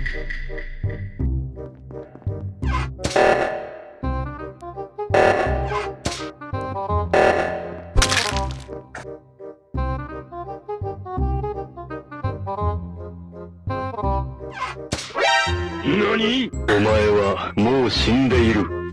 何？お前はもう死んでいる。